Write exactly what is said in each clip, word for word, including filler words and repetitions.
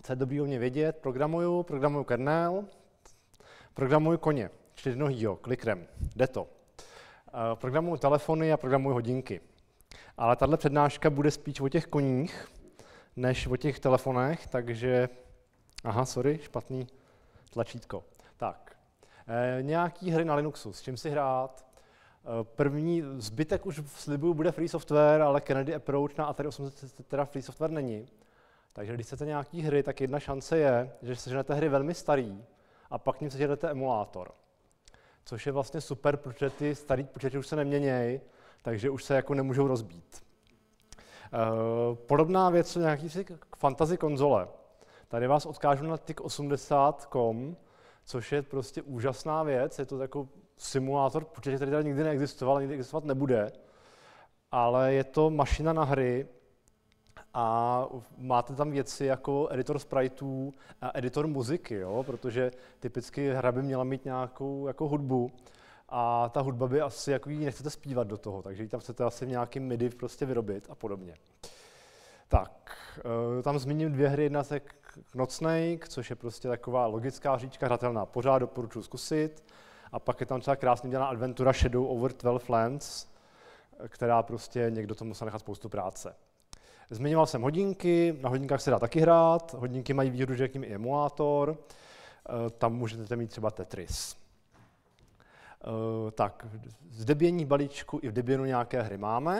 co je dobrý o mě vědět, programuju, programuju kernel, programuju koně, čtyřnohýho, klikrem, jde to. Programuju telefony a programuju hodinky. Ale tahle přednáška bude spíš o těch koních, než o těch telefonech, takže... Aha, sorry, špatný tlačítko. Tak, e, nějaký hry na Linuxu, s čím si hrát? E, první, zbytek už slibuju, bude free software, ale Kennedy Approach na Atari osm set teda free software není. Takže když chcete nějaký hry, tak jedna šance je, že seženete hry velmi starý a pak ním seženete emulátor. Což je vlastně super, protože ty starý počítače už se neměnějí, takže už se jako nemůžou rozbít. E, podobná věc jsou nějaký fantasy konzole. Tady vás odkážu na T I C osmdesát tečka com, což je prostě úžasná věc. Je to jako simulátor počítače, který tady nikdy neexistoval, nikdy existovat nebude. Ale je to mašina na hry a máte tam věci jako editor spriteů a editor muziky, jo? Protože typicky hra by měla mít nějakou jako hudbu a ta hudba by asi jako ji nechcete zpívat do toho, takže ji tam chcete asi v nějakým midi prostě vyrobit a podobně. Tak, tam zmíním dvě hry, jedna se Knotsnake, což je prostě taková logická hříčka, hratelná pořád, doporučuji zkusit. A pak je tam třeba krásně dělaná adventura Shadow over twelve Lands, která prostě někdo tomu musel nechat spoustu práce. Zmiňoval jsem hodinky, na hodinkách se dá taky hrát, hodinky mají výhodu, že je k nim i emulátor, tam můžete mít třeba Tetris. Tak, z debění balíčku i v Debianu nějaké hry máme.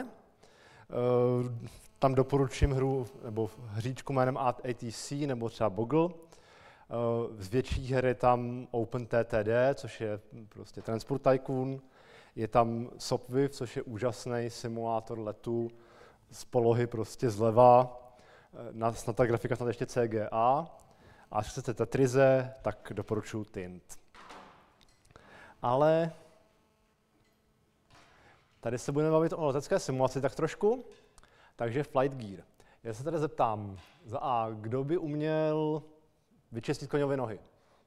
Tam doporučím hru nebo hříčku jménem A T C nebo třeba Boggle. Z větších her je tam OpenTTD, což je prostě Transport Tycoon. Je tam Sopwith, což je úžasný simulátor letu z polohy prostě zleva. Snad ta grafika snad ještě C G A. A když chcete Tetrize, tak doporučuji Tint. Ale tady se budeme bavit o letecké simulaci tak trošku. Takže Flight Gear. Já se tady zeptám, za A, kdo by uměl vyčistit koňové nohy?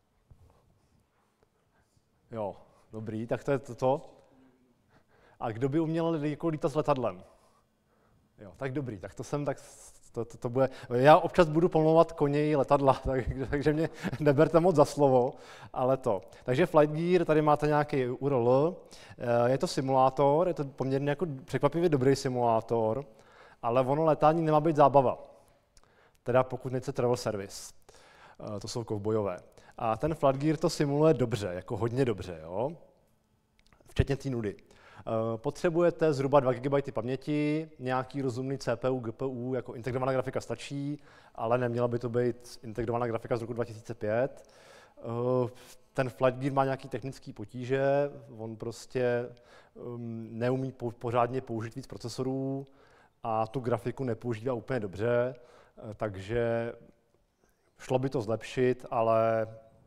Jo, dobrý, tak to je toto. A kdo by uměl jako lítat s letadlem? Jo, tak dobrý, tak to jsem, tak to, to, to bude. Já občas budu pomlouvat koně i letadla, tak, takže mě neberte moc za slovo, ale to. Takže Flight Gear, tady máte nějaký U R L, je to simulátor, je to poměrně jako překvapivě dobrý simulátor, ale ono letání nemá být zábava. Teda pokud nejste travel service. To jsou kovbojové. A ten Flight Gear to simuluje dobře, jako hodně dobře, jo? Včetně té nudy. Potřebujete zhruba dva gigabyty paměti, nějaký rozumný C P U, G P U, jako integrovaná grafika stačí, ale neměla by to být integrovaná grafika z roku dva tisíce pět. Ten Flight Gear má nějaké technické potíže, on prostě neumí pořádně použít víc procesorů, a tu grafiku nepoužívá úplně dobře, takže šlo by to zlepšit, ale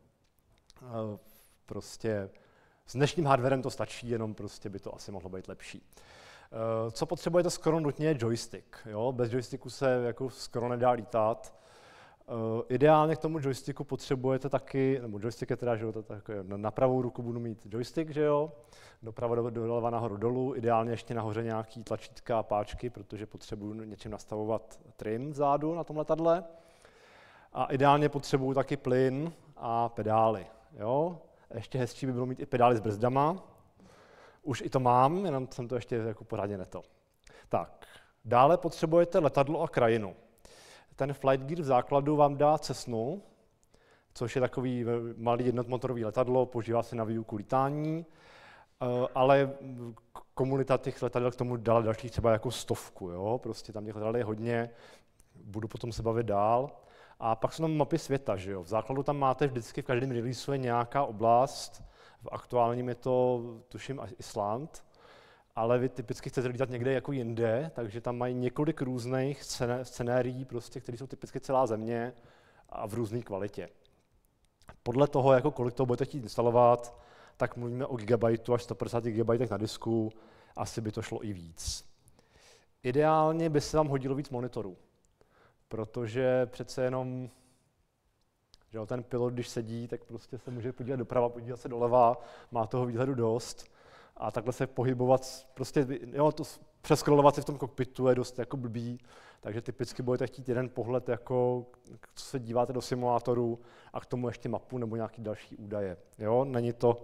prostě s dnešním hardwarem to stačí, jenom prostě by to asi mohlo být lepší. Co potřebujete skoro nutně je joystick. Jo? Bez joysticku se jako skoro nedá lítat. Ideálně k tomu joysticku potřebujete taky, nebo joystick je teda, že jo, to tak, na pravou ruku budu mít joystick, že jo, doprava, do, doleva, nahoru, dolů, ideálně ještě nahoře nějaký tlačítka a páčky, protože potřebuju něčím nastavovat trim zádu na tom letadle. A ideálně potřebuju taky plyn a pedály, jo. Ještě hezčí by bylo mít i pedály s brzdama. Už i to mám, jenom jsem to ještě jako pořádně neto. Tak, dále potřebujete letadlo a krajinu. Ten Flight Gear v základu vám dá Cessnu, což je takový malý jednotmotorový letadlo, používá se na výuku lítání, ale komunita těch letadel k tomu dala dalších třeba jako stovku, jo? Prostě tam těch letadel je hodně, budu potom se bavit dál. A pak jsou tam mapy světa, že jo? V základu tam máte vždycky, v každém releaseu je nějaká oblast, v aktuálním je to, tuším, Island, ale vy typicky chcete lítat někde jako jinde, takže tam mají několik různých scenérií, prostě, které jsou typicky celá země a v různé kvalitě. Podle toho, jako kolik toho budete chtít instalovat, tak mluvíme o gigabajtu až sto padesát gigabajtech na disku, asi by to šlo i víc. Ideálně by se vám hodilo víc monitorů, protože přece jenom, že ten pilot, když sedí, tak prostě se může podívat doprava, podívat se doleva, má toho výhledu dost a takhle se pohybovat, prostě, jo, to přeskrolovat si v tom kokpitu je dost jako blbý, takže typicky budete chtít jeden pohled, jako, co se díváte do simulátoru a k tomu ještě mapu nebo nějaký další údaje. Jo? Není to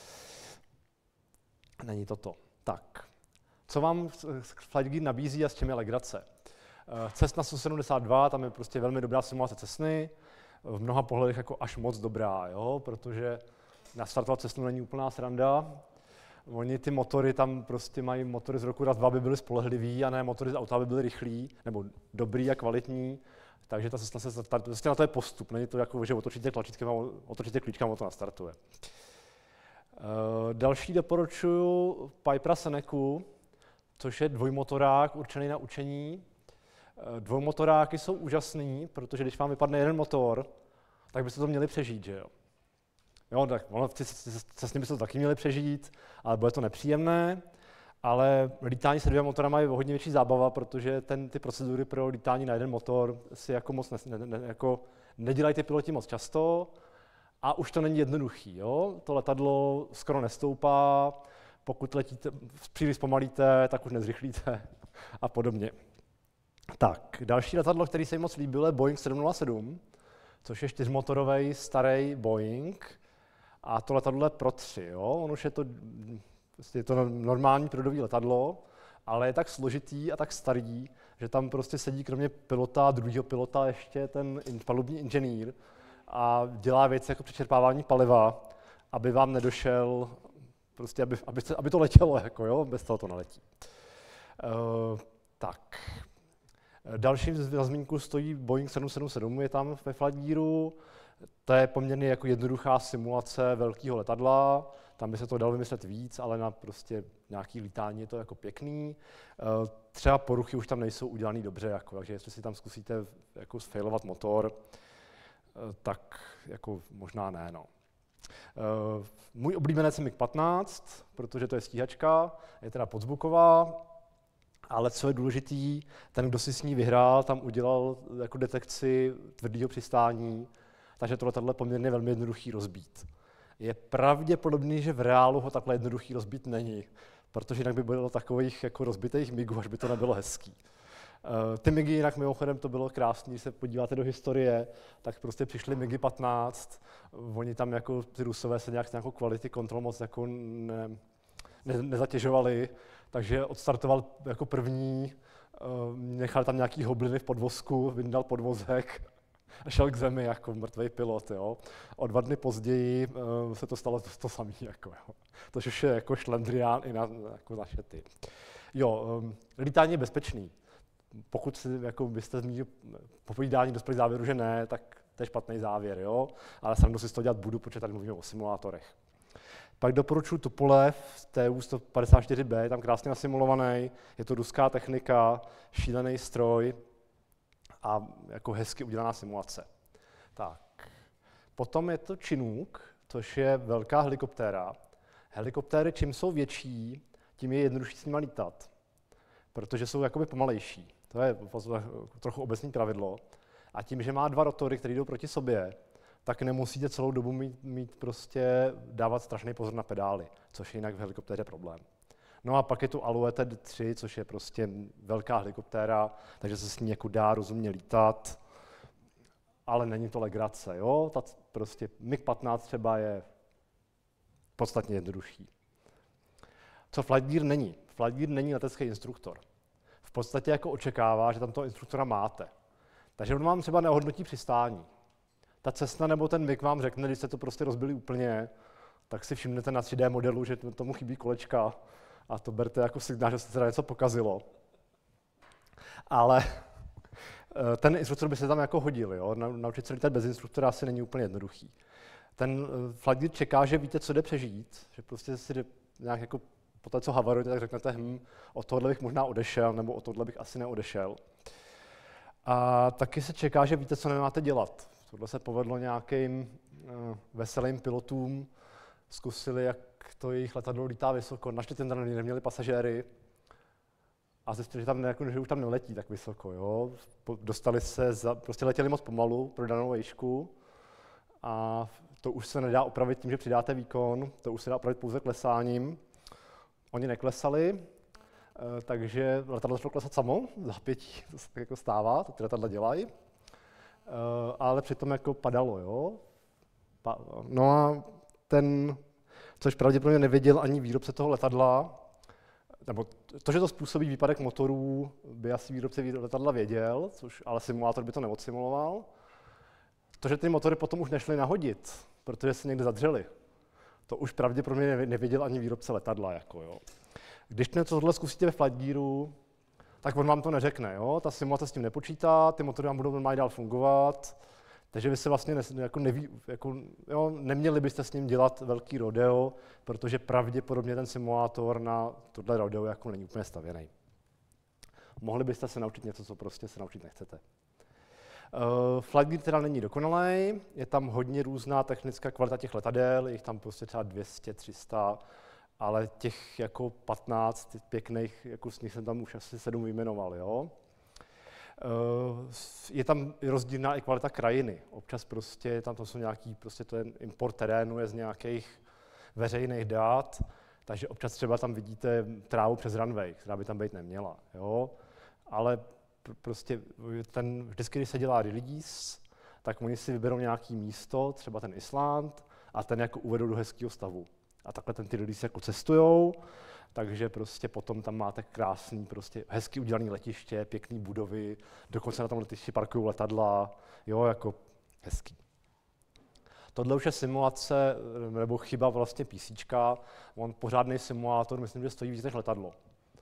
není to to. Tak, co vám Flight Gear nabízí a s čím je legrace? Cessna sto sedmdesát dva, tam je prostě velmi dobrá simulace Cessny, v mnoha pohledech jako až moc dobrá, jo? Protože nastartovat Cessnu není úplná sranda. Oni ty motory tam prostě mají motory z roku dva, aby byly spolehlivý a ne motory z auta, aby byly rychlý, nebo dobrý a kvalitní. Takže ta Cessna se startuje, prostě na to je postup, není to jako, že otočíte tlačítkem a otočíte klíčkem a to nastartuje. Uh, další doporučuji Pipera Senecu, což je dvojmotorák určený na učení. Uh, dvojmotoráky jsou úžasný, protože když vám vypadne jeden motor, tak byste to měli přežít, že jo? Jo, tak ono, se s nimi byste to taky měli přežít, ale bude to nepříjemné. Ale lítání se dvěma motorama je hodně větší zábava, protože ten, ty procedury pro lítání na jeden motor si jako moc ne, ne, ne, jako nedělají ty piloti moc často a už to není jednoduchý. Jo? To letadlo skoro nestoupá, pokud letíte, příliš zpomalíte, tak už nezrychlíte a podobně. Tak, další letadlo, který se mi moc líbil, je Boeing sedm nula sedm, což je čtyřmotorový starý Boeing. A to letadlo je pro tři. Jo? On už je to, je to normální pilotové letadlo, ale je tak složitý a tak starý, že tam prostě sedí kromě pilota, druhého pilota ještě ten palubní inženýr a dělá věci jako přečerpávání paliva, aby vám nedošel, prostě aby, aby, aby to letělo, jako, jo? Bez toho to neletí. Uh, tak. Dalším za zmínku stojí Boeing sedm sedm sedm, je tam ve Flight Gearu. To je poměrně jako jednoduchá simulace velkého letadla, tam by se to dalo vymyslet víc, ale na prostě nějaký lítání je to jako pěkný. Třeba poruchy už tam nejsou udělané dobře, jako, takže jestli si tam zkusíte jako sfailovat motor, tak jako možná ne. No. Můj oblíbenec je mig patnáct, protože to je stíhačka, je teda podzvuková, ale co je důležitý, ten, kdo si s ní vyhrál, tam udělal jako detekci tvrdého přistání, takže to letadlo je poměrně velmi jednoduchý rozbít. Je pravděpodobný, že v reálu ho takhle jednoduchý rozbít není, protože jinak by bylo takových jako rozbitých migů, až by to nebylo hezký. Uh, ty migy jinak mimochodem to bylo krásný, když se podíváte do historie, tak prostě přišly migy patnáct, oni tam jako ty Rusové se nějak nějakou quality control moc jako ne, ne, nezatěžovali, takže odstartoval jako první, uh, nechal tam nějaký hobliny v podvozku, vyndal podvozek a šel k zemi jako mrtvý pilot. Jo. O dva dny později uh, se to stalo to, to samé. Jako, to už je jako šlendrián i na jako naše ty. Jo, um, lítání je bezpečný. Pokud si, jako byste zmínil po povídání dospěli k závěru, že ne, tak to je špatný závěr. Jo. Ale sám si to dělat budu, protože tady mluvíme o simulátorech. Pak doporučuji Tupolev, T U sto padesát čtyři B, je tam krásně nasimulovaný, je to ruská technika, šílený stroj a jako hezky udělaná simulace. Tak. Potom je to Chinook, což je velká helikoptéra. Helikoptéry, čím jsou větší, tím je jednodušší s nimi lítat, protože jsou jakoby pomalejší. To je trochu obecné pravidlo. A tím, že má dva rotory, které jdou proti sobě, tak nemusíte celou dobu mít, mít prostě dávat strašný pozor na pedály, což je jinak v helikoptéře problém. No a pak je tu Alouette D tři, což je prostě velká helikoptéra, takže se s ní jako dá rozumně lítat, ale není to legrace, jo? Ta prostě mig patnáct třeba je podstatně jednodušší. Co Flight Gear není? Flight Gear není letecký instruktor. V podstatě jako očekává, že tam toho instruktora máte. Takže on vám třeba neohodnotí přistání. Ta Cessna nebo ten mig vám řekne, když jste to prostě rozbili úplně, tak si všimnete na tři dé modelu, že tomu chybí kolečka a to berte jako signál, že se teda něco pokazilo. Ale ten instruktor by se tam jako hodil, jo? Naučit se lítat bez instruktora asi není úplně jednoduchý. Ten Flight Gear čeká, že víte, co jde přežít, že prostě si jde nějak jako po té, co havarujete, tak řeknete, hm, od tohohle bych možná odešel, nebo od tohohle bych asi neodešel. A taky se čeká, že víte, co nemáte dělat. Tohle se povedlo nějakým uh, veselým pilotům, zkusili, jak to jejich letadlo lítá vysoko, našli ten ten, neměli pasažéry a zjistili, že, tam ne, že už tam neletí tak vysoko. Jo. Dostali se, za, prostě letěli moc pomalu pro danou výšku a to už se nedá opravit tím, že přidáte výkon, to už se dá opravit pouze klesáním. Oni neklesali, takže letadlo začalo klesat samo, zápětí, to se tak jako stává, to ty letadla dělají, ale přitom jako padalo, jo. No a ten, což pravděpodobně nevěděl ani výrobce toho letadla, nebo to, že to způsobí výpadek motorů, by asi výrobce letadla věděl, což ale simulátor by to neodsimuloval. To, že ty motory potom už nešly nahodit, protože se někde zadřely, to už pravděpodobně nevěděl ani výrobce letadla. Jako, jo. Když tohle zkusíte ve Flight Gearu, tak on vám to neřekne. Jo? Ta simulace s tím nepočítá, ty motory vám budou normálně dál fungovat, takže vy se vlastně ne, jako neví, jako, jo, neměli byste s ním dělat velký rodeo, protože pravděpodobně ten simulátor na tohle rodeo jako není úplně stavěný. Mohli byste se naučit něco, co prostě se naučit nechcete. Uh, Flight Gear teda není dokonalý, je tam hodně různá technická kvalita těch letadel, je jich tam prostě třeba dvě stě, tři sta, ale těch jako patnáct pěkných, jako z nich jsem tam už asi sedm vyjmenoval, jo. Uh, je tam rozdílná i kvalita krajiny. Občas prostě tam to jsou nějaký, prostě to je import terénu je z nějakých veřejných dát, takže občas třeba tam vidíte trávu přes runway, která by tam být neměla, jo. Ale pr- prostě ten, vždycky, když se dělá release, tak oni si vyberou nějaký místo, třeba ten Island, a ten jako uvedou do hezkého stavu. A takhle ten ty release jako cestujou, takže prostě potom tam máte krásný, prostě hezky udělané letiště, pěkné budovy, dokonce na tom letišti parkují letadla, jo, jako hezký. Tohle už je simulace, nebo chyba vlastně PCčka, on pořádný simulátor, myslím, že stojí víc než letadlo.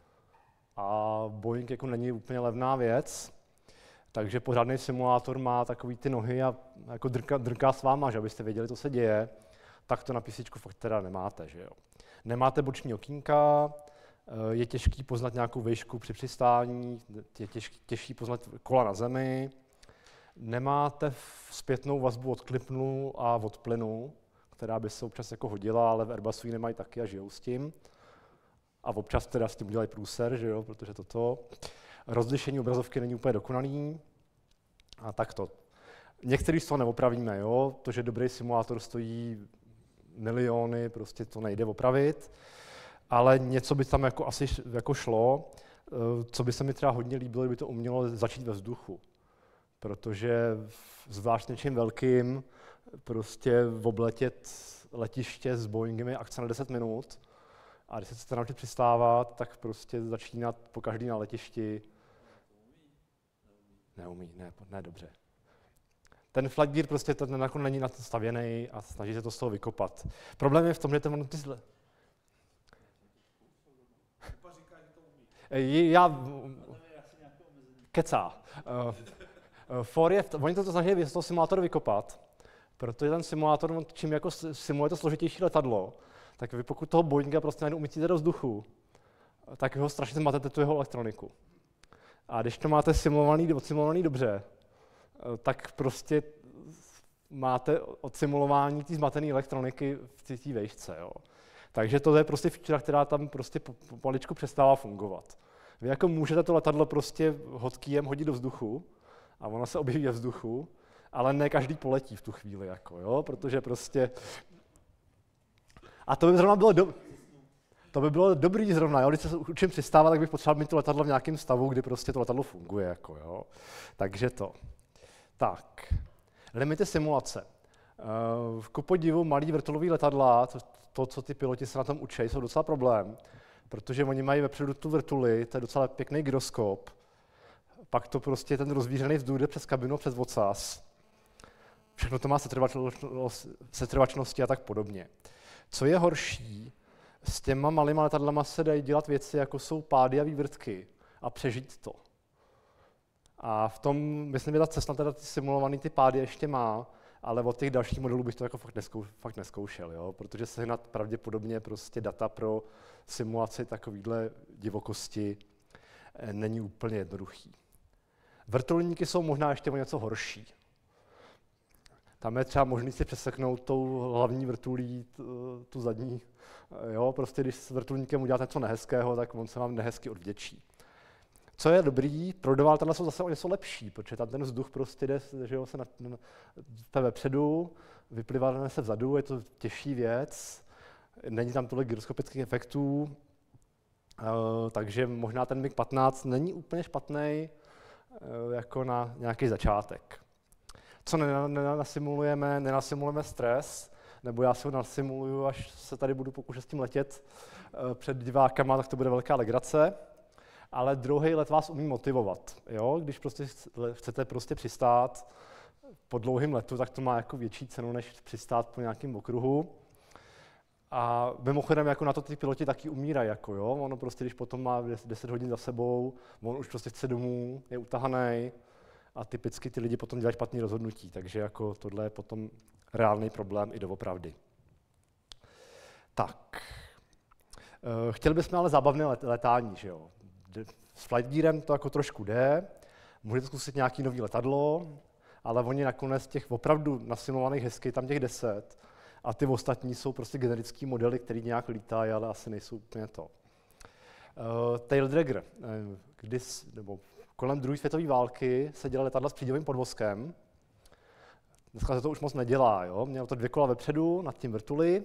A Boeing jako není úplně levná věc, takže pořádný simulátor má takový ty nohy a jako drká, drká s váma, že abyste věděli, co se děje, tak to na PCčku fakt teda nemáte, že jo. Nemáte boční okýnka, je těžký poznat nějakou výšku při přistání, je těžký, těžký poznat kola na zemi, nemáte zpětnou vazbu od klipnu a od plynu, která by se občas jako hodila, ale v Airbusu ji nemají taky a žijou s tím. A občas teda s tím udělají průser, že jo, protože toto. Rozlišení obrazovky není úplně dokonalý. A tak to. Některý z toho neopravíme, jo, to, že dobrý simulátor stojí miliony, prostě to nejde opravit, ale něco by tam jako asi jako šlo, co by se mi třeba hodně líbilo, kdyby to umělo začít ve vzduchu. Protože zvlášť něčím velkým prostě obletět letiště s Boeingem je akce na deset minut a když se chcete naučit přistávat, tak prostě začínat po každý na letišti. Neumí, ne, ne dobře. Ten Flight Gear prostě ten nakonec není na to stavěný a snaží se to z toho vykopat. Problém je v tom, že ten ty zle... Já... Kecá. Uh, For je, oni to snaží z toho simulátoru vykopat, protože ten simulátor, čím jako simuluje to složitější letadlo, tak vy pokud toho Boeinga prostě najednou umístíte do vzduchu, tak ho strašně zmatete tu jeho elektroniku. A když to máte simulovaný, odsimulovaný dobře, tak prostě máte odsimulování té zmatené elektroniky v té výšce. Jo. Takže to je prostě feature, která tam prostě pomaličku přestává fungovat. Vy jako můžete to letadlo prostě hotkejem hodit do vzduchu, a ono se objeví ve vzduchu, ale ne každý poletí v tu chvíli, jako, jo, protože prostě... A to by zrovna bylo, do... to by bylo dobrý zrovna, jo, když se učím přistávat, tak bych potřeboval mít to letadlo v nějakém stavu, kdy prostě to letadlo funguje, jako, jo. Takže to. Tak, limity simulace. Uh, ku podivu malý vrtulový letadla, to, to, co ty piloti se na tom učí, jsou docela problém, protože oni mají vepředu tu vrtuli, to je docela pěkný gyroskop, pak to prostě ten rozvířený vzduch jde přes kabinu, přes ocas. Všechno to má setrvačnosti a tak podobně. Co je horší, s těma malýma letadlama se dají dělat věci, jako jsou pády a vývrtky a přežít to. A v tom, myslím, že ta Cessna teda ty simulovaný ty pády ještě má, ale od těch dalších modelů bych to jako fakt, nezkou, fakt nezkoušel, jo? Protože sehnat pravděpodobně prostě data pro simulaci takovýhle divokosti není úplně jednoduchý. Vrtulníky jsou možná ještě o něco horší. Tam je třeba možný si přeseknout tou hlavní vrtulí tu zadní. Jo, prostě když s vrtulníkem uděláte něco nehezkého, tak on se vám nehezky odvděčí. Co je dobrý, pro letadla jsou zase o něco lepší, protože tam ten vzduch prostě jde, že jo, se na, na, vepředu, vyplivá se vzadu, je to těžší věc, není tam tolik gyroskopických efektů, Uh, takže možná ten mig patnáct není úplně špatný uh, jako na nějaký začátek. Co nenasimulujeme, nenasimulujeme stres, nebo já si ho nasimuluju, až se tady budu pokoušet s tím letět uh, před divákama, tak to bude velká legrace. Ale druhý let vás umí motivovat. Jo? Když prostě chcete prostě přistát po dlouhém letu, tak to má jako větší cenu, než přistát po nějakém okruhu. A mimochodem jako na to ty piloti taky umírají. Jako, jo? Ono prostě, když potom má deset hodin za sebou, on už prostě chce domů, je utahaný a typicky ty lidi potom dělají špatné rozhodnutí. Takže jako tohle je potom reálný problém i doopravdy. Tak. Chtěli bychom ale zábavné letání, že jo? S flight gearem to jako trošku jde, můžete zkusit nějaký nový letadlo, ale oni nakonec těch opravdu nasimulovaných hezky, tam těch deset, a ty ostatní jsou prostě generický modely, který nějak lítají, ale asi nejsou úplně to. Uh, tail dragger, uh, kdy, nebo kolem druhé světové války se dělala letadla s přídělovým podvozkem. Dneska se to už moc nedělá, jo? Mělo to dvě kola vepředu, nad tím vrtuli.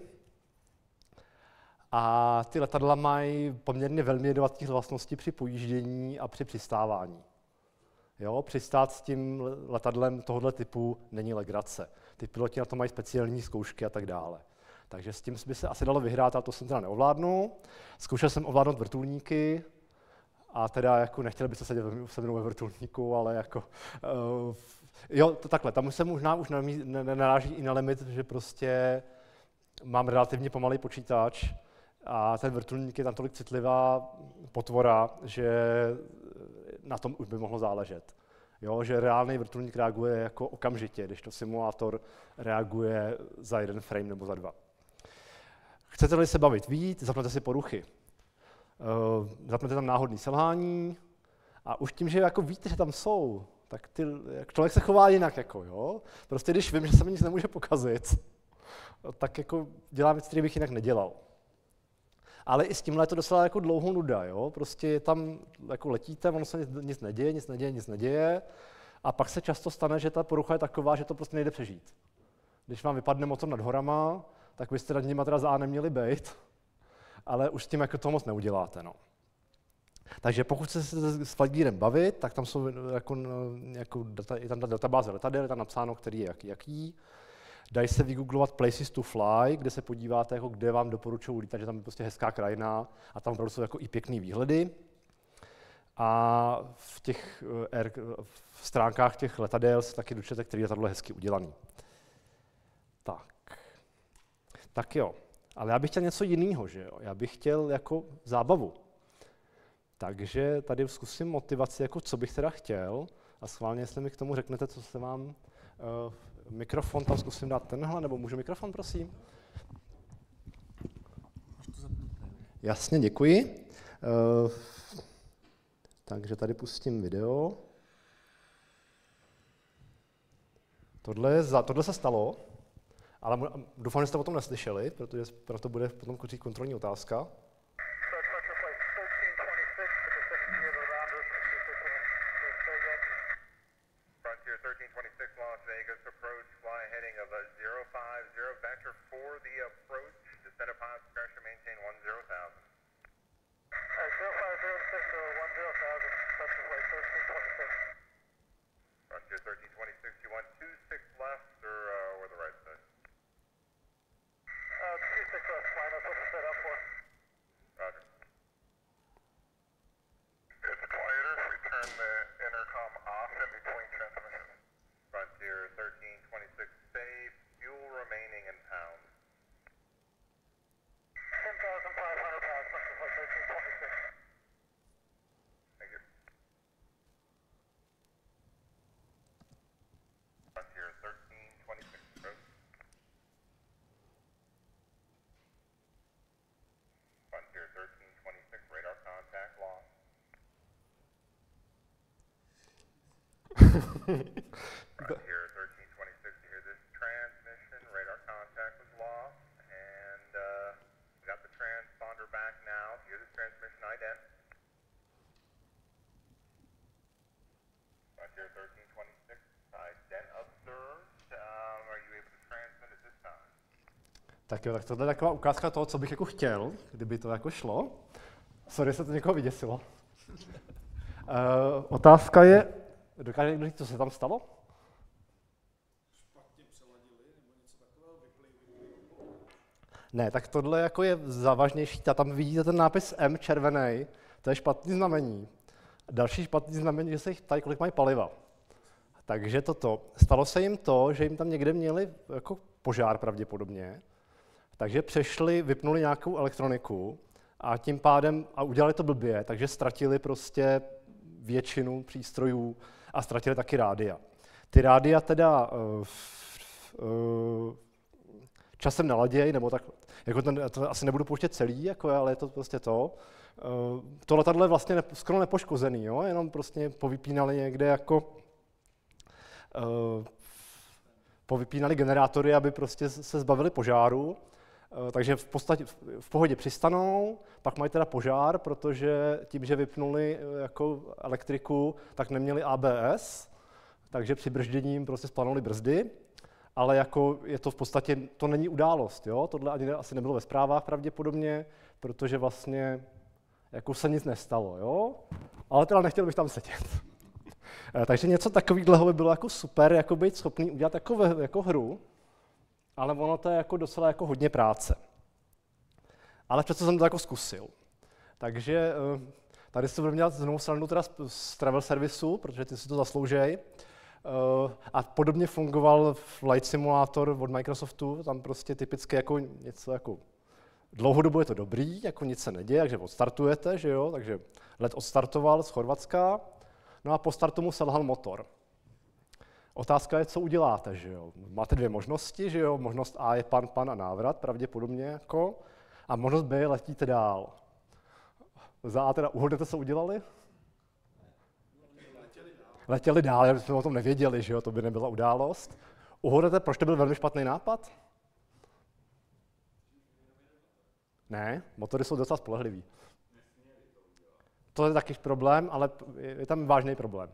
A ty letadla mají poměrně velmi jedovatých vlastností při pojíždění a při přistávání. Jo, přistát s tím letadlem tohoto typu není legrace. Ty piloti na to mají speciální zkoušky a tak dále. Takže s tím by se asi dalo vyhrát, ale to jsem teda neovládnu. Zkoušel jsem ovládnout vrtulníky a teda jako nechtěli byste sedět se mnou ve vrtulníku, ale jako... Uh, jo, to takhle, tam se možná už naráží i na limit, že prostě mám relativně pomalý počítač, a ten vrtulník je tam tolik citlivá potvora, že na tom už by mohlo záležet. Jo, že reálný vrtulník reaguje jako okamžitě, když to simulátor reaguje za jeden frame nebo za dva. Chcete-li se bavit víc, zapnete si poruchy. Uh, zapnete tam náhodný selhání a už tím, že jako víte, že tam jsou, tak ty, člověk se chová jinak. Jako, jo? Prostě když vím, že se mi nic nemůže pokazit, tak jako dělám věc, který bych jinak nedělal. Ale i s tímhle je to docela jako dlouhou nuda, jo? Prostě tam jako letíte, ono se nic, nic neděje, nic neděje, nic neděje a pak se často stane, že ta porucha je taková, že to prostě nejde přežít. Když vám vypadne motor nad horama, tak byste nad nimi teda za A neměli bejt, ale už s tím jako to moc neuděláte, no. Takže pokud se s flight gearem bavit, tak tam jsou jako, jako data, je tam ta databáze letadel, je tam napsáno, který je jaký, jaký. Dají se vygooglovat places to fly, kde se podíváte, jako kde vám doporučují lítat, že tam je prostě hezká krajina a tam opravdu jsou jako i pěkný výhledy. A v těch air, v stránkách těch letadel se taky dočtete, který letadlo je hezky udělaný. Tak. Tak jo, ale já bych chtěl něco jiného, že jo? Já bych chtěl jako zábavu. Takže tady zkusím motivaci, jako co bych teda chtěl a schválně, jestli mi k tomu řeknete, co se vám uh, mikrofon tam zkusím dát tenhle, nebo můžu mikrofon, prosím? Jasně, děkuji. Uh, takže tady pustím video. Tohle, je za, tohle se stalo, ale doufám, že jste o tom neslyšeli, protože proto bude potom kontrolní otázka. Frontier thirteen twenty-six, you hear this transmission, radar contact was lost, and uh, we got the transponder back now. If you hear this transmission, ident. Frontier thirteen twenty-six, ident observed. Um, are you able to transmit at this time? Tak jo, tak tohle je taková ukázka toho, co bych jako chtěl, kdyby to jako šlo. Sorry, se to někoho vyděsilo. uh, otázka je, dokáže někdo říct, co se tam stalo? Špatně přeladili nebo něco takového, vypli, vypli. Ne, tak tohle jako je závažnější. A tam vidíte ten nápis M červený, to je špatný znamení. Další špatný znamení, že se jich ptají, kolik mají paliva. Takže toto. Stalo se jim to, že jim tam někde měli jako požár pravděpodobně, takže přešli, vypnuli nějakou elektroniku a tím pádem, a udělali to blbě, takže ztratili prostě většinu přístrojů a ztratili taky rádia. Ty rádia teda uh, uh, časem naladěj, nebo tak, jako ten, to asi nebudu pouštět celý, jako, ale je to prostě to. Uh, to letadlo je vlastně ne, skoro nepoškozený, jo? Jenom prostě povypínali někde jako uh, povypínali generátory, aby prostě se zbavili požáru. Uh, takže v podstatě v pohodě přistanou, pak mají teda požár, protože tím, že vypnuli uh, jako elektriku, tak neměli A B S, takže při bržděním prostě splanuli brzdy. Ale jako je to v podstatě, to není událost, jo? Tohle ani ne, asi nebylo ve zprávách pravděpodobně, protože vlastně jako se nic nestalo, jo? Ale teda nechtěl bych tam sedět. Takže něco takového by bylo jako super, jako být schopný udělat jako, jako hru, ale ono to je jako docela jako hodně práce. Ale přesto jsem to jako zkusil. Takže tady se budu dělat znovu srandu teda z travel servisu, protože ty si to zasloužej. Uh, a podobně fungoval Flight Simulator od Microsoftu, tam prostě typicky jako něco jako dlouhodobu je to dobrý, jako nic se neděje, takže odstartujete, že jo, takže let odstartoval z Chorvatska, no a po startu mu selhal motor. Otázka je, co uděláte, že jo. Máte dvě možnosti, že jo, možnost A je pan, pan a návrat, pravděpodobně jako, a možnost B je letíte dál. Za A teda uhodnete, co udělali? Letěli dál, já jsme o tom nevěděli, že jo, to by nebyla událost. Uhodnete, proč to byl velmi špatný nápad? Ne, motory jsou docela spolehlivý. To je taky problém, ale je tam vážný problém.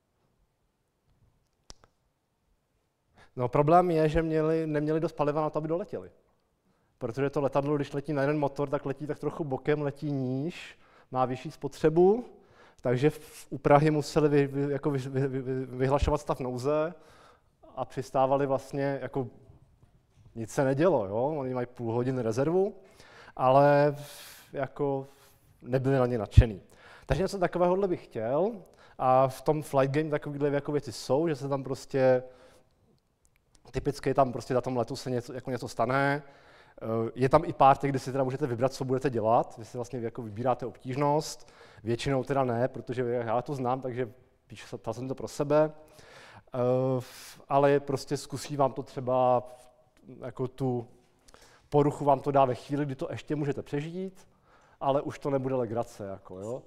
No problém je, že měli, neměli dost paliva na to, aby doletěli. Protože to letadlo, když letí na jeden motor, tak letí tak trochu bokem, letí níž, má vyšší spotřebu, takže v, u Prahy museli vy, vy, jako vy, vy, vy, vyhlašovat stav nouze a přistávali vlastně, jako nic se nedělo, jo? Oni mají půl hodiny rezervu, ale jako nebyli na ně nadšený. Takže něco takovéhohle bych chtěl a v tom flight game takovéhle jako věci jsou, že se tam prostě, typicky tam prostě na tom letu se něco, jako něco stane. Je tam i pár těch, kde si teda můžete vybrat, co budete dělat, vy si vlastně jako vybíráte obtížnost, většinou teda ne, protože já to znám, takže píšu, ptal jsem to pro sebe, ale prostě zkusí vám to třeba jako tu poruchu vám to dá ve chvíli, kdy to ještě můžete přežít, ale už to nebude legrace. Jako, jo.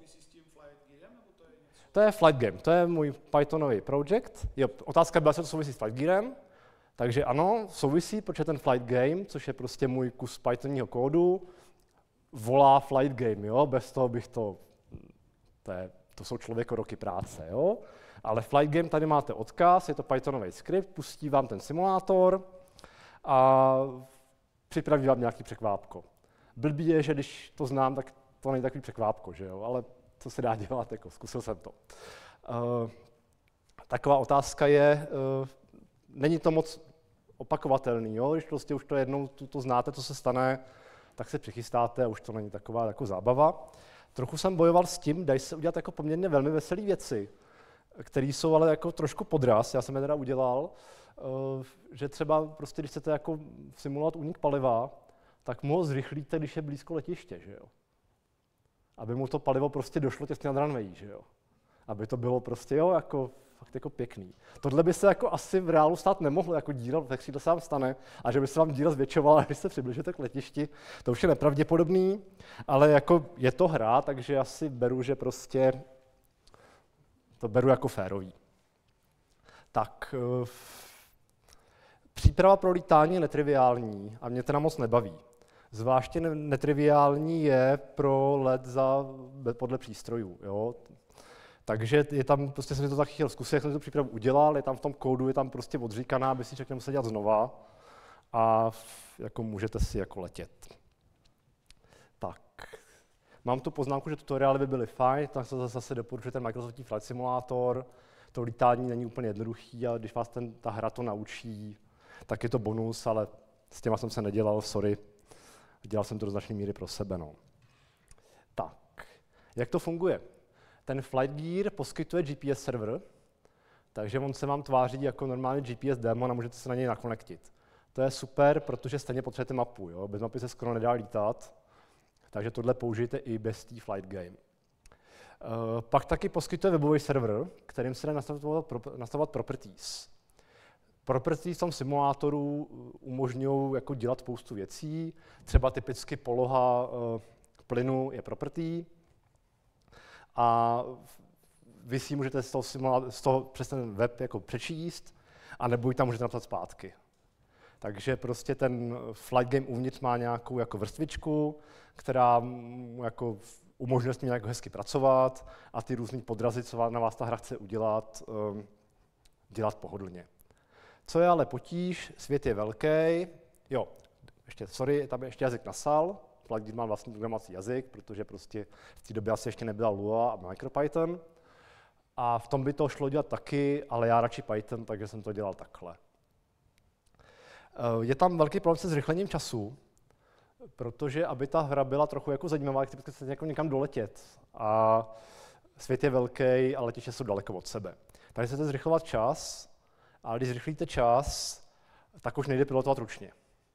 To je Flight Game, to je můj Pythonový projekt. Jo, otázka byla, co to souvisí s Flight Gearem. Takže ano, souvisí, protože ten Flight Game, což je prostě můj kus Pythonního kódu, volá Flight Game, jo? Bez toho bych to, to, je, to jsou člověko roky práce, jo? Ale Flight Game, tady máte odkaz, je to Pythonový skript, pustí vám ten simulátor a připraví vám nějaký překvápko. Blbý je, že když to znám, tak to není takový překvápko, že jo? Ale co se dá dělat, jako zkusil jsem to. Uh, taková otázka je, uh, není to moc opakovatelný, jo? Když prostě už to jednou to, to znáte, co se stane, tak se přichystáte a už to není taková jako zábava. Trochu jsem bojoval s tím, dají se udělat jako poměrně velmi veselé věci, které jsou ale jako trošku podraz, já jsem je teda udělal, uh, že třeba prostě, když chcete jako simulovat únik paliva, tak mu ho zrychlíte, když je blízko letiště, že jo? Aby mu to palivo prostě došlo těsně nad runway, že jo? Aby to bylo prostě, jo, jako fakt jako pěkný. Tohle by se jako asi v reálu stát nemohlo, jako díra v křídle se vám stane, a že by se vám díra zvětšovala, když se přibližujete k letišti, to už je nepravděpodobný, ale jako je to hra, takže asi beru, že prostě to beru jako férový. Tak, uh, příprava pro lítání je netriviální a mě teda moc nebaví. Zvláště netriviální je pro let za, podle přístrojů. Jo? Takže je tam, prostě jsem si to taky chtěl zkusit, jak jsem tu přípravu udělal, je tam v tom kódu, je tam prostě odříkaná, aby si člověk nemusel dělat znova a jako můžete si jako letět. Tak, Mám tu poznámku, že tutoriály by byly fajn, tak se zase doporučuje ten Microsoftí Flight Simulator. To lítání není úplně jednoduchý, ale když vás ten, ta hra to naučí, tak je to bonus, ale s těma jsem se nedělal, sorry. Dělal jsem to do značné míry pro sebe. No. Tak, jak to funguje? Ten Flight Gear poskytuje G P S server, takže on se vám tváří jako normálně G P S démon a můžete se na něj nakonektit. To je super, protože stejně potřebujete mapu. Jo? Bez mapy se skoro nedá lítat, takže tohle použijte i bez té Flight Game. Uh, pak taky poskytuje webový server, kterým se dá nastavovat, pro, nastavovat properties. Properties v tom simulátoru umožňují jako dělat spoustu věcí, třeba typicky poloha uh, plynu je property a vy si můžete z toho, simula- z toho přes ten web jako přečíst, a nebo ji tam můžete napsat zpátky. Takže prostě ten flight game uvnitř má nějakou jako vrstvičku, která mu jako umožňuje s ním jako hezky pracovat a ty různý podrazy, co na vás ta hra chce udělat, um, dělat pohodlně. Co je ale potíž, svět je velký. Jo, ještě, sorry, tam je ještě jazyk nasal. Flight Game má vlastní programací jazyk, protože prostě v té době asi ještě nebyla Lua a MicroPython. A v tom by to šlo dělat taky, ale já radši Python, takže jsem to dělal takhle. Je tam velký problém se zrychlením času, protože aby ta hra byla trochu jako zajímavá, tak chcete jako někam doletět. A svět je velký, ale letiště jsou daleko od sebe. Takže chcete zrychlovat čas, ale když zrychlíte čas, tak už nejde pilotovat ručně.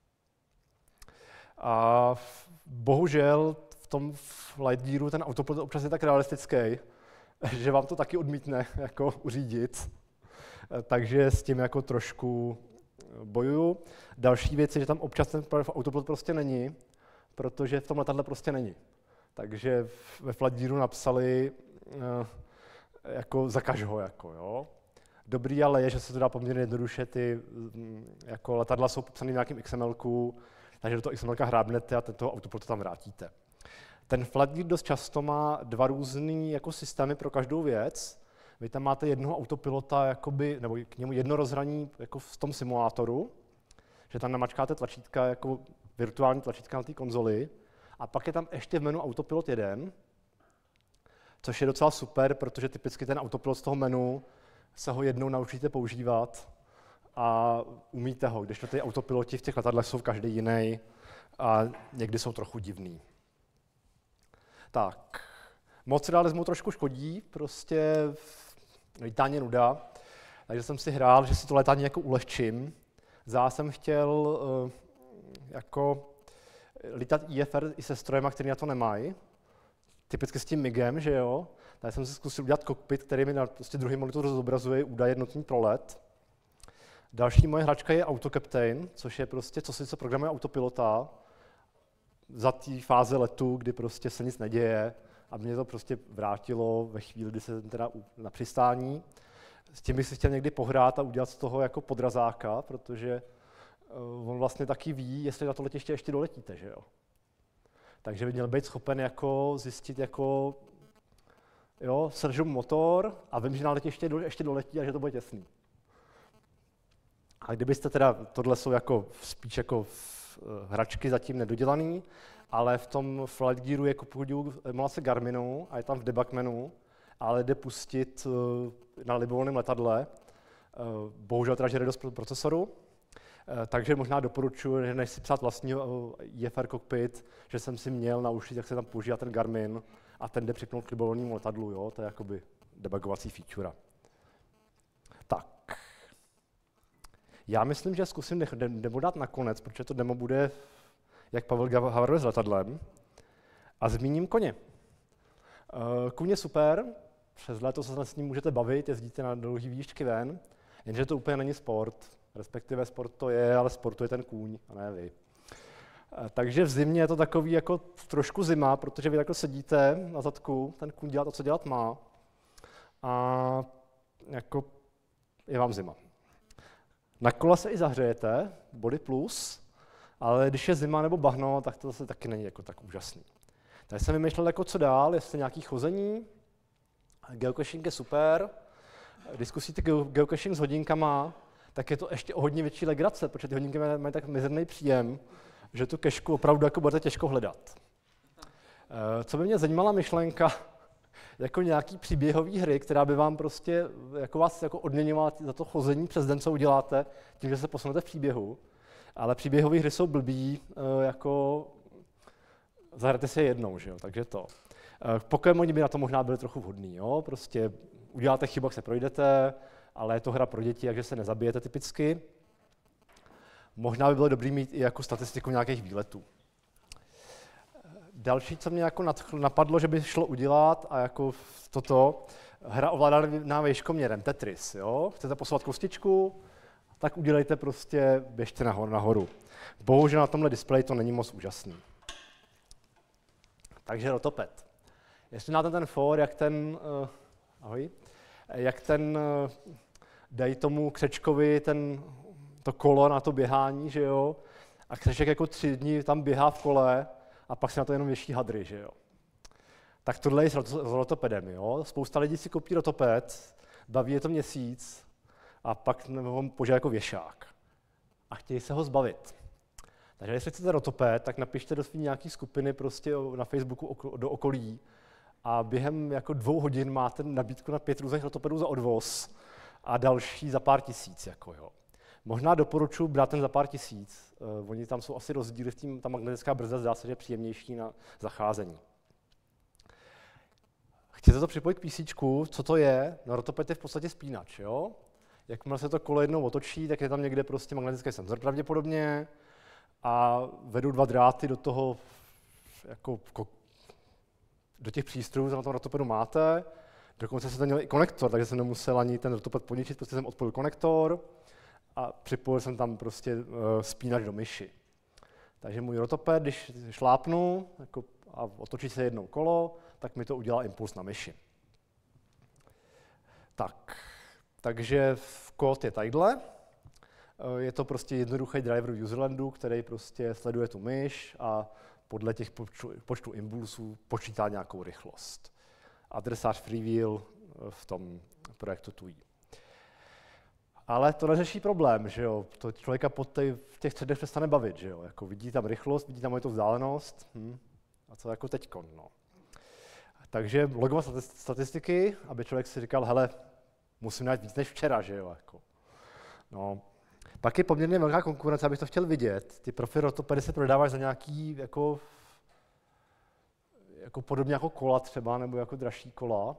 A bohužel v tom Flight Gearu ten autopilot občas je tak realistický, že vám to taky odmítne jako uřídit. Takže s tím jako trošku bojuju. Další věc je, že tam občas ten autopilot prostě není, protože v tom letadle prostě není. Takže ve Flight Gearu napsali jako zakaž ho, jako jo. Dobrý ale je, že se to dá poměrně jednoduše, ty jako letadla jsou popsané v nějakým X M L ku, takže do toho X M L ka hrábnete a toho autopilotu tam vrátíte. Ten Flight Gear dost často má dva různý jako systémy pro každou věc. Vy tam máte jednoho autopilota, jakoby, nebo k němu jedno rozhraní jako v tom simulátoru, že tam namačkáte tlačítka, jako virtuální tlačítka na té konzoli, a pak je tam ještě v menu autopilot jeden, což je docela super, protože typicky ten autopilot z toho menu se ho jednou naučíte používat a umíte ho, když ty autopiloti v těch letadlech jsou každý jiný a někdy jsou trochu divný. Tak, moc realismu trošku škodí, prostě lítání je nuda, takže jsem si hrál, že si to letání jako ulehčím. Zás jsem chtěl uh, jako lítat I F R i se strojema, který na to nemají, typicky s tím MIGem, že jo. Tak jsem si zkusil udělat kokpit, který mi na prostě druhý monitor zobrazuje údaje jednotný pro let. Další moje hračka je AutoCaptain, což je prostě, co sice programuje autopilota za té fáze letu, kdy prostě se nic neděje, aby mě to prostě vrátilo ve chvíli, kdy se teda na přistání. S tím bych si chtěl někdy pohrát a udělat z toho jako podrazáka, protože on vlastně taky ví, jestli na to letiště ještě doletíte, že jo. Takže by měl být schopen jako zjistit, jako jo, sržu motor a vím, že na letiště ještě doletí a že to bude těsný. A kdybyste teda, tohle jsou jako spíš jako hračky zatím nedodělaný, ale v tom Flight Gearu je kupodivu emulace Garminu a je tam v debug menu, ale jde pustit na libovolném letadle. Bohužel teda žere dost procesoru, takže možná doporučuji, že než si psát vlastního I F R cockpit, že jsem si měl naučit, jak se tam používá ten Garmin a ten jde připnout k libovolnému letadlu, jo? To je jakoby debugovací feature. Tak. Já myslím, že zkusím demo dát nakonec, protože to demo bude, jak Pavel havaruje s letadlem. A zmíním koně. Kůň je super, přes léto se s ním můžete bavit, jezdíte na dlouhý výšky ven, jenže to úplně není sport, respektive sport to je, ale sportuje ten kůň, a ne vy. Takže v zimě je to takový jako trošku zima, protože vy jako sedíte na zadku, ten kůň dělá to, co dělat má, a jako je vám zima. Na kole se i zahřejete, body plus, ale když je zima nebo bahno, tak to zase taky není jako tak úžasný. Takže jsem vymýšlel, jako co dál, jestli nějaký chození, geocaching je super, když zkusíte geocaching s hodinkama, tak je to ještě o hodně větší legrace, protože ty hodinky mají tak mizerný příjem, že tu kešku opravdu jako budete těžko hledat. Co by mě zajímala myšlenka, jako nějaký příběhový hry, která by vám prostě jako vás jako odměňovala za to chození přes den, co uděláte, tím, že se posunete v příběhu. Ale příběhové hry jsou blbý, jako zahrajte si je jednou, že jo, takže to. Pokémoni by na to možná byly trochu vhodný, jo, prostě uděláte chybu, jak se projdete, ale je to hra pro děti, takže se nezabijete typicky. Možná by bylo dobrý mít i jako statistiku nějakých výletů. Další, co mě jako napadlo, že by šlo udělat, a jako toto, hra ovládaná výškoměrem, Tetris, jo? Chcete posouvat kostičku, tak udělejte prostě, běžte nahoru, nahoru. Bohužel na tomhle displeji to není moc úžasný. Takže Rotoped. Jestli máte ten for, jak ten, uh, ahoj, jak ten, uh, dají tomu křečkovi ten, to kolo na to běhání, že jo? A křeček jako tři dny tam běhá v kole, a pak si na to jenom věší hadry, že jo. Tak tohle je s Rotopedem, jo. Spousta lidí si koupí Rotoped, baví je to měsíc a pak ho požije jako věšák. A chtějí se ho zbavit. Takže jestli chcete Rotoped, tak napište do svý nějaký skupiny prostě na Facebooku do okolí a během jako dvou hodin máte nabídku na pět různých Rotopedů za odvoz a další za pár tisíc, jako jo. Možná doporučuji brát ten za pár tisíc. Uh, oni tam jsou asi rozdíly, s tím ta magnetická brzda zdá se, že je příjemnější na zacházení. Chcete to připojit k písíčku, co to je? No, Rotoped je v podstatě spínač, jo? Jakmile se to kolo jednou otočí, tak je tam někde prostě magnetický senzor pravděpodobně a vedou dva dráty do toho, jako, do těch přístrojů, co na tom Rotopedu máte. Dokonce se tam měl i konektor, takže jsem nemusel ani ten Rotoped poničit, prostě jsem odpojil konektor a připojil jsem tam prostě uh, spínač do myši. Takže můj Rotoped, když šlápnu jako, a otočí se jednou kolo, tak mi to udělá impuls na myši. Tak, takže kód je tadyhle. Je to prostě jednoduchý driver v userlandu, který prostě sleduje tu myš a podle těch počtu, počtu impulsů počítá nějakou rychlost. Adresář freewheel v tom projektu T U I. Ale to neřeší problém, že jo? To člověka po tej, v těch třech dnech přestane bavit, že jo? Jako vidí tam rychlost, vidí tam moje to vzdálenost. Hm. A co jako teďkon, no. Takže logovat statistiky, aby člověk si říkal, hele, musím najít víc než včera, že jo? Jako. No. Pak je poměrně velká konkurence, abych to chtěl vidět. Ty profi Rotopedy se prodávají za nějaký, jako, jako podobně jako kola třeba, nebo jako dražší kola.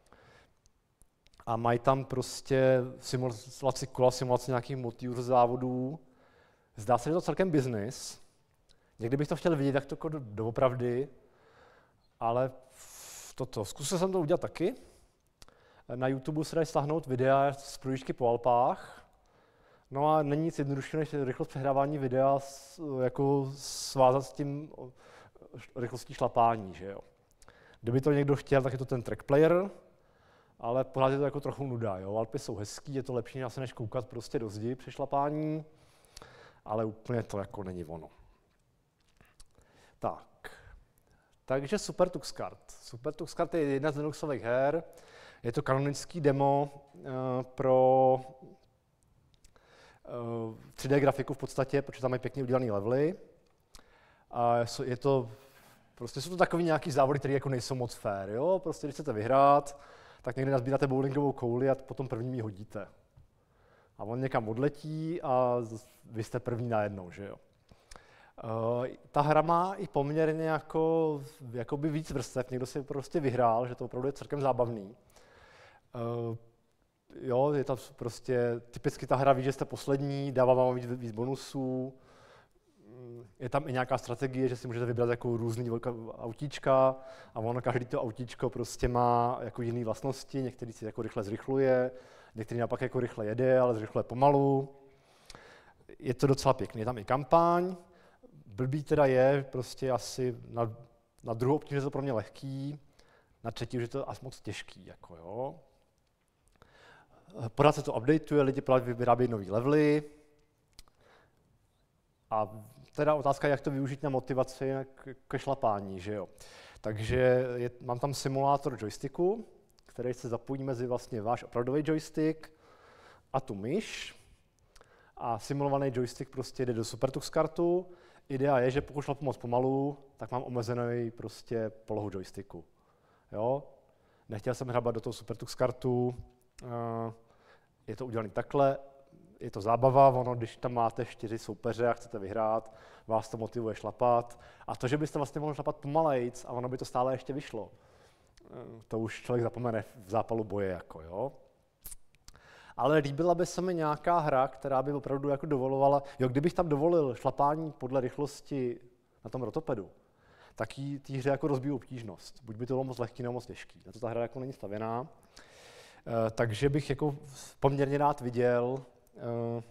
A mají tam prostě simulaci kola, simulaci nějakých motivů ze závodů. Zdá se, že to celkem business. Někdy bych to chtěl vidět, jak to jako doopravdy, ale toto. Zkusil jsem to udělat taky. Na YouTube se dají stáhnout videa z projížďky po Alpách. No a není nic jednoduššího, než rychlost přehrávání videa s, jako svázat s tím rychlostí šlapání, že jo. Kdyby to někdo chtěl, tak je to ten track player, ale pořád je to jako trochu nuda, jo. Alpy jsou hezký, je to lepší asi než koukat prostě do zdi při šlapání, ale úplně to jako není ono. Tak, takže Super Tux Kart. Super Tux Kart je jedna z Linuxových her, je to kanonický demo uh, pro uh, tři dé grafiku v podstatě, protože tam mají pěkně udělané levely. A je to, prostě jsou to takový nějaký závody, které jako nejsou moc fair, jo? Prostě když chcete vyhrát, tak někdy nazbíráte bowlingovou kouli a potom první ji hodíte. A on někam odletí a vy jste první najednou, že jo. Uh, ta hra má i poměrně jako, jakoby víc vrstev, někdo si prostě vyhrál, že to opravdu je celkem zábavný. Uh, jo, je tam prostě, typicky ta hra ví, že jste poslední, dává vám víc, víc bonusů, je tam i nějaká strategie, že si můžete vybrat jako různý autíčka a ono každý to autíčko prostě má jako jiné vlastnosti, některý si jako rychle zrychluje, některý naopak jako rychle jede, ale zrychluje pomalu. Je to docela pěkný, je tam i kampaň. Blbý teda je prostě asi na, na druhou obtíž je to pro mě lehký, na třetí už je to asi moc těžký, jako jo. Pořád se to updateuje, lidi pořád vyrábějí nový levely. A teda otázka je, jak to využít na motivaci ke šlapání, že jo. Takže je, mám tam simulátor joysticku, který se zapojí mezi vlastně váš opravdový joystick a tu myš. A simulovaný joystick prostě jde do Super Tux Kartu. Idea je, že pokud šlapu moc pomalu, tak mám omezenou prostě polohu joysticku. Jo? Nechtěl jsem hrabat do toho SuperTux kartu, je to udělané takhle, je to zábava, ono, když tam máte čtyři soupeře a chcete vyhrát, vás to motivuje šlapat. A to, že byste vlastně mohli šlapat pomalejc a ono by to stále ještě vyšlo, to už člověk zapomene v zápalu boje. Jako, jo. Ale líbila by se mi nějaká hra, která by opravdu jako dovolovala, jo, kdybych tam dovolil šlapání podle rychlosti na tom rotopedu, tak té hře jako rozbiju obtížnost. Buď by to bylo moc lehký nebo moc těžký. Na to ta hra jako není stavěná. E, takže bych jako poměrně rád viděl e,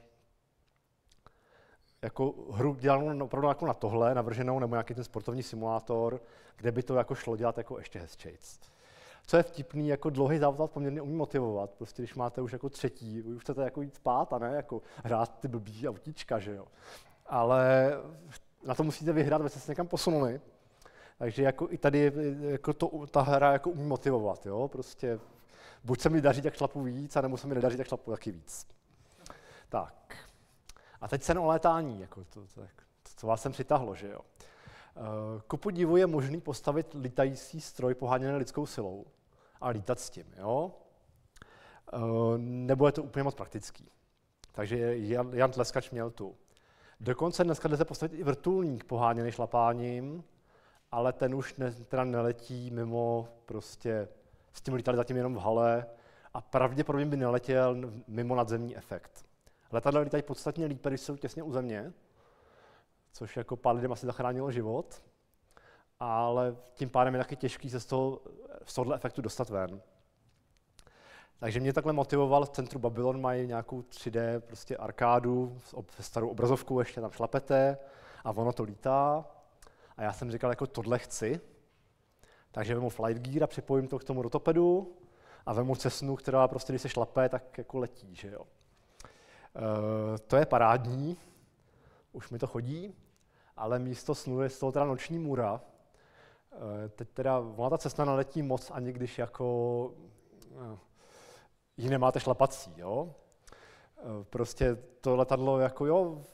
jako hru dělanou opravdu jako na tohle, navrženou, nebo nějaký ten sportovní simulátor, kde by to jako šlo dělat jako ještě hezčejc. Co je vtipný, jako dlouhý závod poměrně umí motivovat. Prostě když máte už jako třetí, vy už chcete jako jít spát a ne jako hrát ty blbý autíčka, že jo. Ale na to musíte vyhrát, abyste se někam posunuli. Takže jako i tady jako to, ta hra jako umí motivovat, jo. Prostě buď se mi daří, tak šlapu víc, anebo se mi nedaří, tak šlapu taky víc. Tak. A teď sen o létání, jako to, to, to, co vás sem přitáhlo, že jo. Ku podivu je možný postavit lítající stroj poháněný lidskou silou a lítat s tím, jo. Nebo je to úplně moc praktický. Takže Jan, Jan Tleskač měl tu. Dokonce dneska jde se postavit i vrtulník poháněný šlapáním, ale ten už ne, teda neletí mimo, prostě s tím lítali zatím jenom v hale a pravděpodobně by neletěl mimo nadzemní efekt. Letadla lítají podstatně líp, když jsou těsně u země, což jako pár lidem asi zachránilo život, ale tím pádem je taky těžký se z toho, z tohohle efektu dostat ven. Takže mě takhle motivoval, v centru Babylon mají nějakou tři dé prostě arkádu, starou obrazovku ještě tam šlapete a ono to lítá. A já jsem říkal, jako tohle chci, takže vemu flight gear a připojím to k tomu rotopedu a vemu Cessnu, která prostě, když se šlape, tak jako letí, že jo. E, to je parádní, už mi to chodí, ale místo snu je z toho teda noční můra. E, teď teda, ona ta Cessna neletí moc, ani když jako e, ji nemáte šlapací, jo. E, prostě to letadlo jako jo,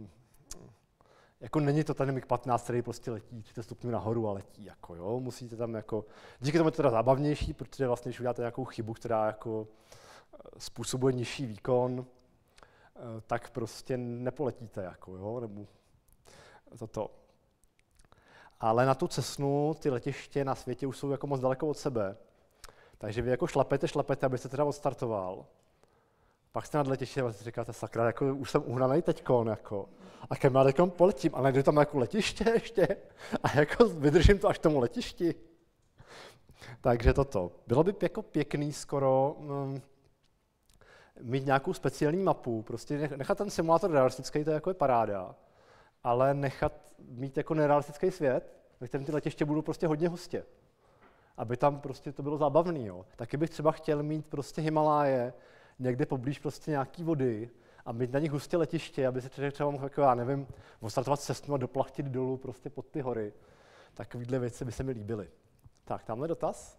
jako není to ten MiG patnáct, který prostě letí třicet stupňů nahoru a letí, jako jo, musíte tam jako, díky tomu je to teda zábavnější, protože vlastně, když uděláte nějakou chybu, která jako způsobuje nižší výkon, tak prostě nepoletíte, jako jo, nebo toto. Ale na tu Cessnu ty letiště na světě už jsou jako moc daleko od sebe, takže vy jako šlapete, šlapete, abyste teda odstartoval. Pak jste nad letištěm a si říkáte, sakra, jako už jsem uhnanej teďkon, jako. A kam já teďkon poletím, ale najdu tam jako letiště ještě a jako vydržím to až tomu letišti. Takže toto. Bylo by jako pěkný skoro um, mít nějakou speciální mapu, prostě nechat ten simulátor realistický, to je jako je paráda, ale nechat mít jako nerealistický svět, ve kterém ty letiště budou prostě hodně hustě. Aby tam prostě to bylo zábavný, jo. Taky bych třeba chtěl mít prostě Himaláje, někde poblíž prostě nějaký vody a mít na nich hustě letiště, aby se člověk třeba mohl, jako já nevím, odstartovat cestu a doplachtit dolů prostě pod ty hory. Takovýhle věci by se mi líbily. Tak, tamhle dotaz?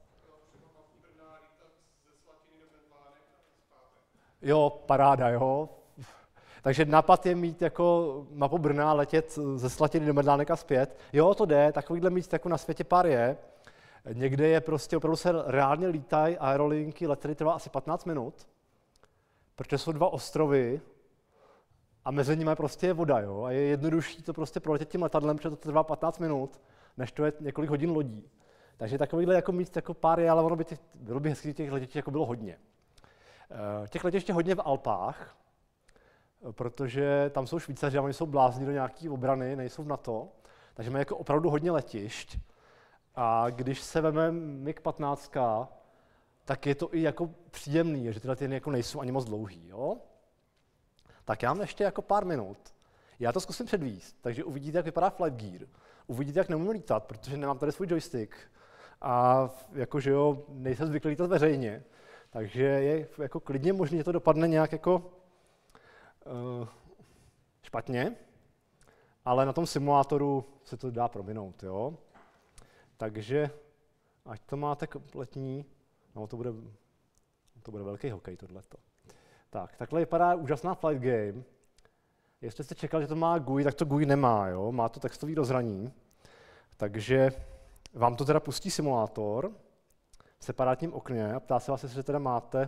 Jo, paráda, jo. Takže nápad je mít jako mapu Brna, letět ze Slatiny do Medlánek zpět. Jo, to jde, takovýhle míst jako na světě pár je. Někde je prostě, opravdu se reálně lítají aerolinky, let, který trvá asi patnáct minut, protože jsou dva ostrovy a mezi nimi prostě je voda, jo, a je jednodušší to prostě proletět tím letadlem, protože to trvá patnáct minut, než to je několik hodin lodí. Takže takovýhle jako mít jako pár je, ale ono by těch, bylo by hezky, těch letišť jako bylo hodně. Těch letišť je hodně v Alpách, protože tam jsou Švýcaři a oni jsou blázni do nějaké obrany, nejsou v NATO, takže mají jako opravdu hodně letišť. A když se veme MiG patnáct, tak je to i jako příjemný, že tyhle ty jako nejsou ani moc dlouhý, jo? Tak já mám ještě jako pár minut. Já to zkusím předvíst, takže uvidíte, jak vypadá flight gear. Uvidíte, jak neumím lítat, protože nemám tady svůj joystick. A jakože jo, nejsem zvyklý lítat veřejně. Takže je jako klidně možné, že to dopadne nějak jako uh, špatně, ale na tom simulátoru se to dá prominout, jo? Takže ať to máte kompletní, no to bude, to bude velký hokej tohleto. Tak, takhle vypadá úžasná flight game. Jestli jste čekali, že to má G U I, tak to G U I nemá, jo? Má to textový rozhraní. Takže vám to teda pustí simulátor v separátním okně a ptá se vás, jestli teda máte,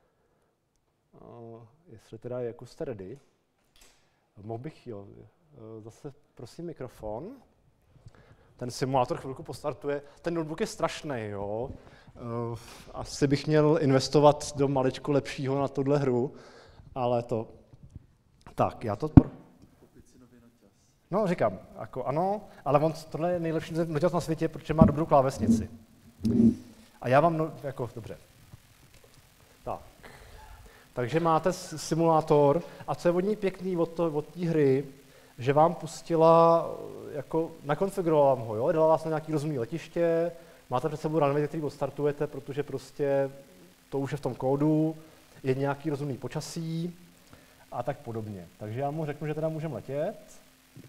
uh, jestli teda jako jste ready. Mohl bych, jo, zase prosím mikrofon. Ten simulátor chvilku postartuje. Ten notebook je strašný, jo. Uh, asi bych měl investovat do maličko lepšího na tuhle hru, ale to... Tak, já to... No, říkám, jako ano, ale on, tohle je nejlepší noťaz na světě, protože má dobrou klávesnici. A já vám, no, jako, dobře. Tak. Takže máte simulátor a co je od ní pěkný od, od té hry, že vám pustila, jako nakonfigurovala vám ho, jo? Dala vás na nějaký rozumný letiště, máte před sebou runway, který odstartujete, protože prostě to už je v tom kódu, je nějaký rozumný počasí a tak podobně. Takže já mu řeknu, že teda můžeme letět.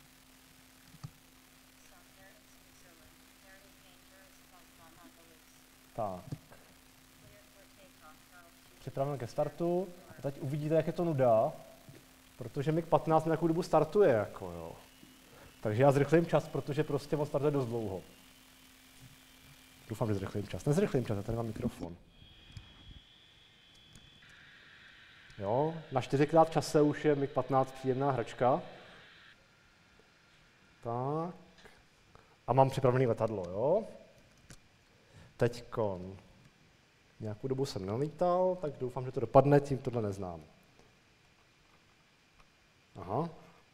Tak. Připravíme ke startu a teď uvidíte, jak je to nuda, protože mig patnáct nějakou dobu startuje, jako jo. Takže já zrychlím čas, protože prostě on startuje dost dlouho. Doufám, že zrychlím čas. Nezrychlím čas, já tady mám mikrofon. Jo, na čtyřikrát čase už je mig patnáct příjemná hračka. Tak. A mám připravený letadlo, jo. Teďkon. Nějakou dobu jsem nelítal, tak doufám, že to dopadne, tím tohle neznám. Aha.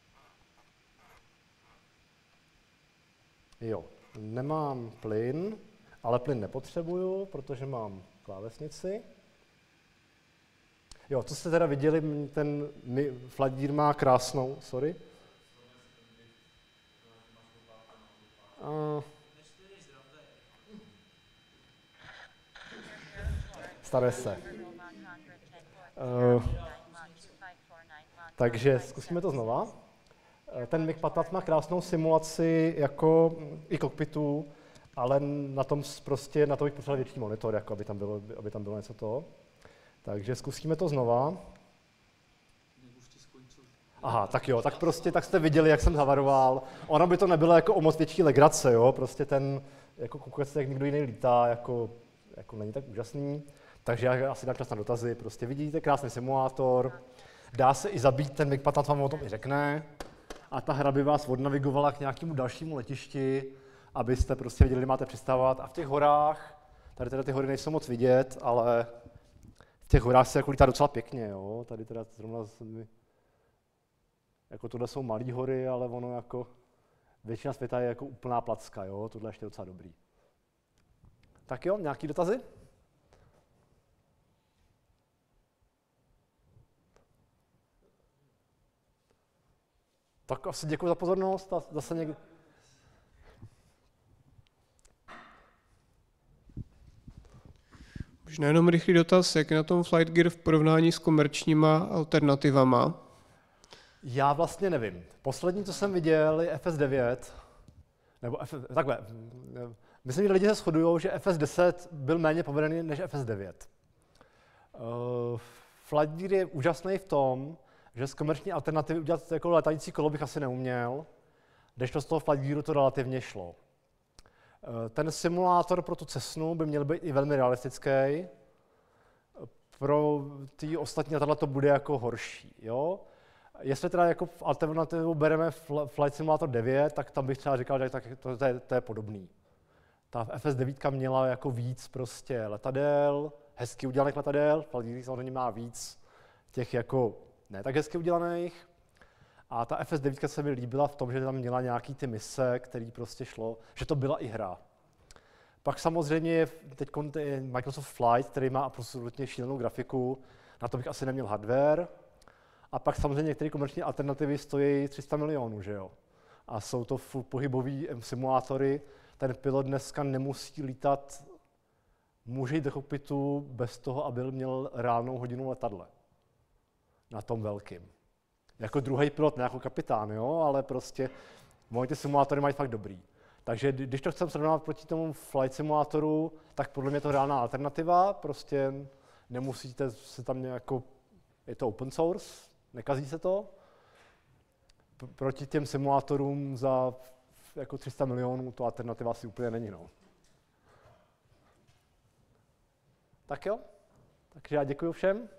Jo, nemám plyn, ale plyn nepotřebuju, protože mám klávesnici. Jo, co jste teda viděli, ten flight gear má krásnou, sorry. Uh, staré se. Uh, takže zkusíme to znova. Ten mig patnáct má krásnou simulaci jako i kokpitu, ale na tom prostě na to bych potřeboval větší monitor, jako aby tam bylo, aby tam bylo něco to. Takže zkusíme to znova. Aha, tak jo, tak prostě tak jste viděli, jak jsem zavaroval. Ono by to nebylo jako o moc větší legrace, jo, prostě ten, jako koukat se, jak někdo jiný lítá, jako, jako není tak úžasný. Takže já asi dám čas na dotazy, prostě vidíte krásný simulátor, dá se i zabít, ten mig patnáct vám o tom i řekne. A ta hra by vás odnavigovala k nějakému dalšímu letišti, abyste prostě viděli, kde máte přistávat. A v těch horách, tady teda ty hory nejsou moc vidět, ale v těch horách se jako lítá docela pěkně, jo. Tady teda zrovna, jako tohle jsou malé hory, ale ono jako, většina světa je jako úplná placka, jo. Tohle je ještě docela dobrý. Tak jo, nějaký dotazy? Tak asi děkuji za pozornost a zase někdy. Možná jenom rychlý dotaz, jak je na tom Flight Gear v porovnání s komerčníma alternativama? Já vlastně nevím. Poslední, co jsem viděl, je F S devět. Nebo F, takhle. Myslím, že lidi se shodují, že F S deset byl méně povedený než F S devět. Uh, Flight Gear je úžasný v tom, že z komerční alternativy udělat jako letající kolo bych asi neuměl, kdežto z toho Flight Gearu to relativně šlo. Ten simulátor pro tu Cessnu by měl být i velmi realistický. Pro ty ostatní letadla to bude jako horší. Jo? Jestli teda jako v alternativu bereme Flight Simulator devět, tak tam bych třeba říkal, že tak to, to, je, to je podobný. Ta F S devět měla jako víc prostě letadel, hezky udělaných letadel, Flight Gear samozřejmě má víc těch jako ne tak hezky udělaných. A ta F S devět se mi líbila v tom, že tam měla nějaký ty mise, který prostě šlo, že to byla i hra. Pak samozřejmě je teď Microsoft Flight, který má absolutně šílenou grafiku, na to bych asi neměl hardware. A pak samozřejmě některé komerční alternativy stojí tři sta milionů, že jo. A jsou to full pohybový simulátory. Ten pilot dneska nemusí lítat, může jít do kokpitu bez toho, aby měl reálnou hodinu letadle. Na tom velkým. Jako druhý pilot, ne jako kapitán, jo, ale prostě moje ty simulátory mají fakt dobrý. Takže když to chceme srovnat proti tomu flight simulátoru, tak podle mě je to reálná alternativa, prostě nemusíte se tam nějak, je to open source, nekazí se to. p- proti těm simulátorům za jako tři sta milionů to alternativa asi úplně není. No. Tak jo, takže já děkuji všem.